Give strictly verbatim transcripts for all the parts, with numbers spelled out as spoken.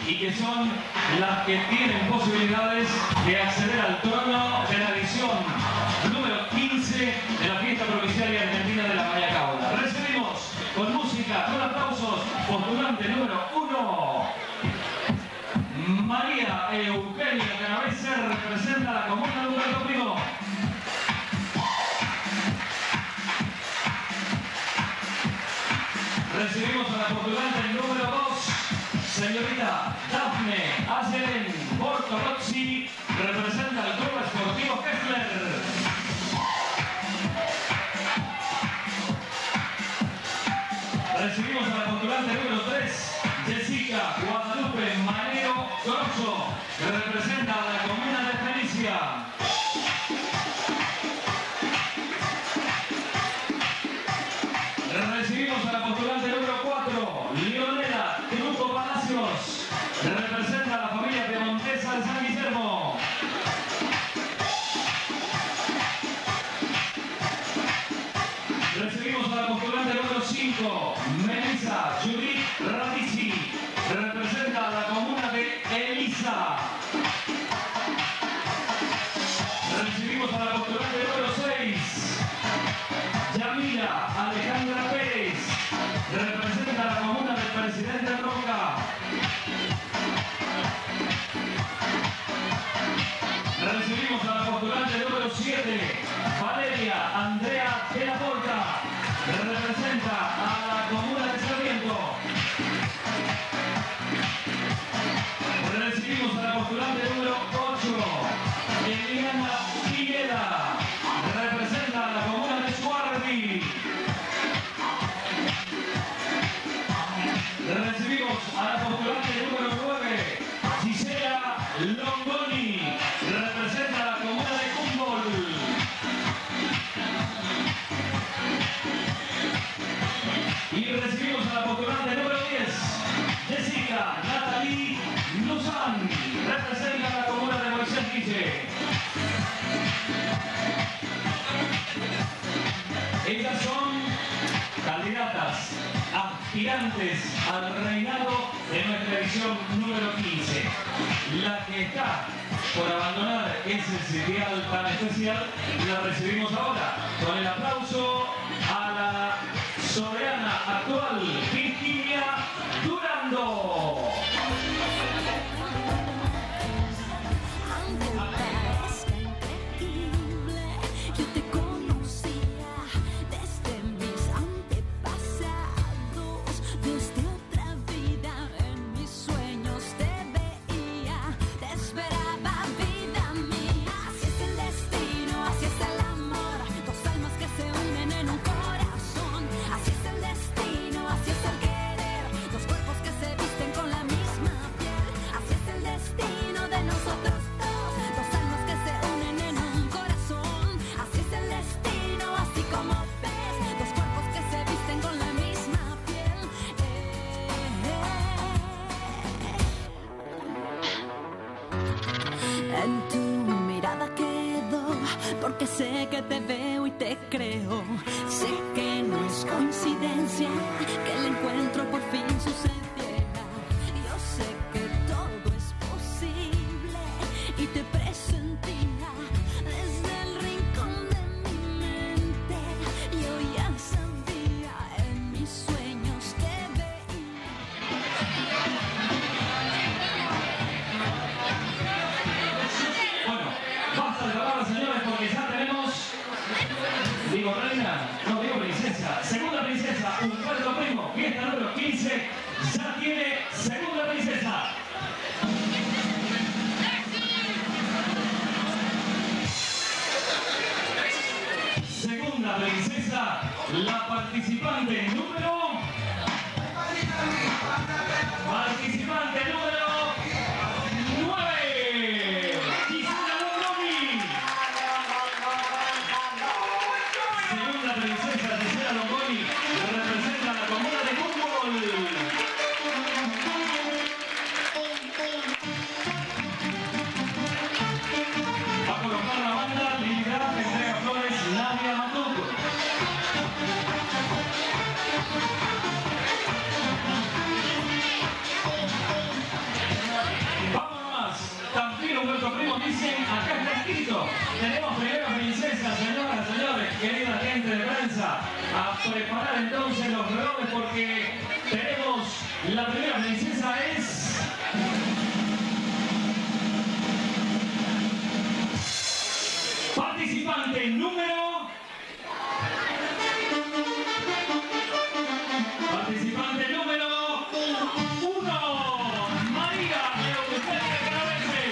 y que son las que tienen posibilidades de acceder al trono de la edición número quince de la fiesta provincial y argentina de la Maya Cauda. Recibimos con música, con aplausos, postulante número uno, María Eugenia Canavese, representa la comuna de Humberto Primo. Recibimos a la postulante número dos, señorita Dafne Ayelen Bortolozzi, representa el Club Esportivo Kessler. Recibimos a la postulante número tres, Jessica Guadalupe Manero Grosso, que representa a la comuna de Felicia. Recibimos a la postulante número cuatro, Leonela Truco Palacios, que representa a la familia piemontesa de San Guillermo. Recibimos a la postulante número cinco, Melissa Judith Radici, que representa a la comuna de Elisa. Recibimos a la postulante número seis, Yamila Alejandra Pérez, que representa a la comuna del Presidente Roca. Recibimos a la postulante número siete, Valeria Andrea de la Porta, que representa a la comuna de Sarmiento. Recibimos a la postulante número ocho, Eliana Pineda, que representa a la comuna de Suardi. Recibimos a la postulante número nueve, Gisela Longoni, que representa a la comuna de Humboldt. Y recibimos a la postulante número diez, Jessica Natalie Luzán, representa a la comuna de Moisés Guille. Ellas son candidatas, aspirantes al reinado de nuestra edición número quince. La que está por abandonar ese sitial tan especial, la recibimos ahora con el aplauso a la soberana actual, Virginia Durando. En tu mirada quedo, porque sé que te veo y te creo. Sé que no es coincidencia que el encuentro por fin sucediera. Yo sé que todo es posible y te presentía desde el rincón de mi mente. Yo ya sabía, en mis sueños te veía. Señores, porque ya tenemos, digo reina, no digo princesa, segunda princesa, Humberto Primo, fiesta número quince, ya tiene segunda princesa. Segunda princesa, la participante número, participante número nueve, Gisela Longoni. Segunda princesa Gisela Longoni, representa a la comuna de Humboldt. Va a colocar la banda liderada de entrega flores Nadia Matuk. tenemos primero princesa, señoras, señores, querida gente de prensa, a preparar entonces los globos porque tenemos la primera princesa es... Participante número... Participante número uno, María Eugenia Caravese.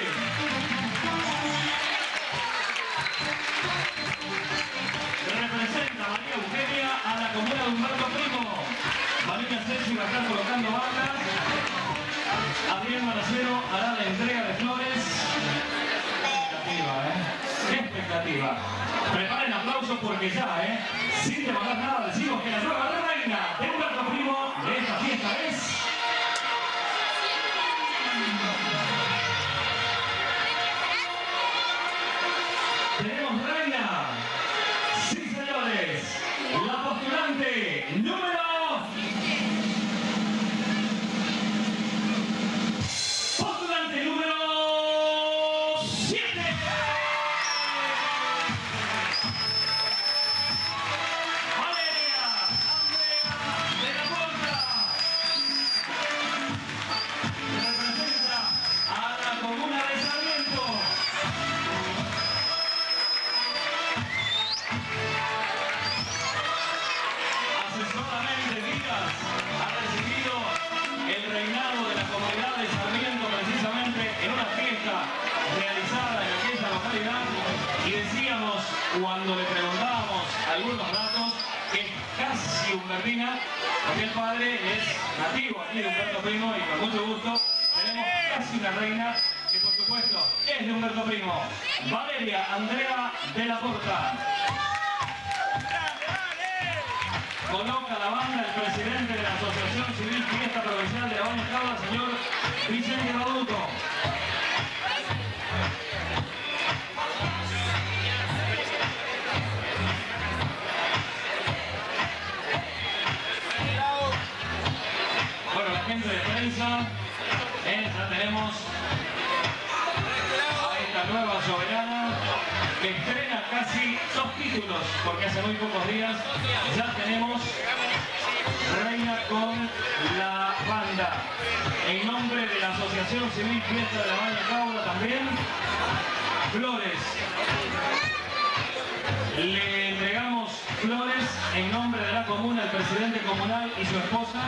Representa María Eugenia a la comuna de Humberto Primo. Marina Ceci va a estar colocando bandas. Adrián Maracero hará la entrega de flores. Expectativa, ¿eh? Expectativa. Preparen aplausos porque ya, ¿eh? Sin demandar nada, decimos que la nueva reina de Humberto Primo de esta fiesta es... ¿Tenemos reina? Sí, señores. La postulante número... Postulante número... siete. Valeria Andrea de la Porta. Representa a la comuna de Sarmiento. Asesoradamente Díaz ha recibido el reinado de la comunidad de Sarmiento precisamente en una fiesta realizada en aquella localidad y decíamos cuando le preguntábamos algunos datos que es casi humbertina porque el padre es nativo aquí de Humberto Primo y con mucho gusto tenemos casi una reina que por supuesto es de Humberto Primo, Valeria Andrea de la Porta. Coloca la banda el presidente de la Asociación Civil Fiesta Provincial de la Baña Cabra, señor Vicente Baduto. Bueno, la gente de prensa, eh, ya tenemos a esta nueva soberana que estrena casi dos títulos, porque hace muy pocos días ya tenemos reina con la banda. En nombre de la Asociación Civil Fiesta de la Baña Cabra también, flores. Le entregamos flores en nombre de la comuna, el presidente comunal y su esposa,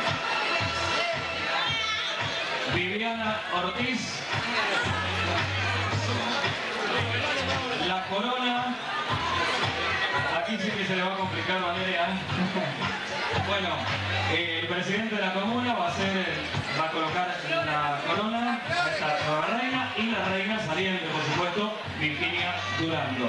Viviana Ortiz. La corona, aquí sí que se le va a complicar Valeria. Bueno, eh, el presidente de la comuna va a hacer, va a colocar la corona a esta nueva reina y la reina saliente, por supuesto, Virginia Durando.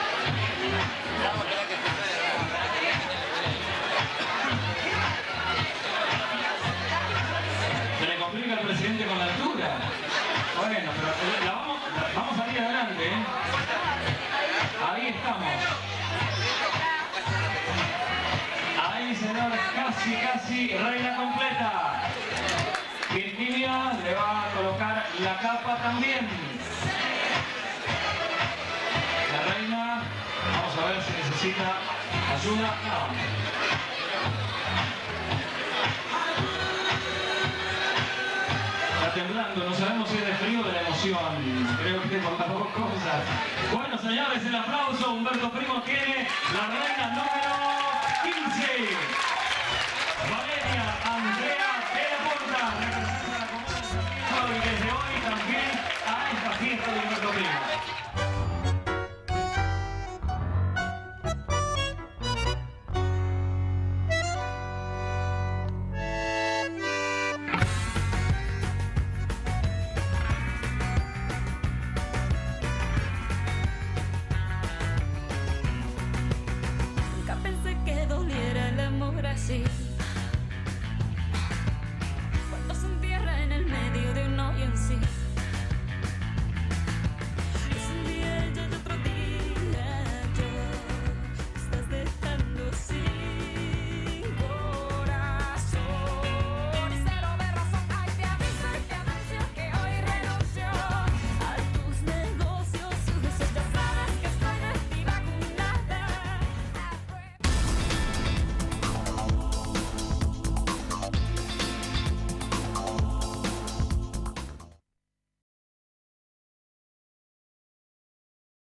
Se le complica al presidente con la altura. Bueno, pero la vamos, la, vamos a ir adelante, ¿eh? Ahí estamos. Ahí, señores, casi, casi reina completa. Virginia le va a colocar la capa también. La reina, vamos a ver si necesita ayuda. No. Temblando, no sabemos si es de frío o de la emoción, creo que por las dos cosas. Bueno, señores, el aplauso. Humberto Primo tiene la reina número quince, Valeria Andrea de la Porta, representa a la comuna de Sarmiento y desde hoy también a esta fiesta de Humberto Primo. Nunca pensé que doliera el amor así.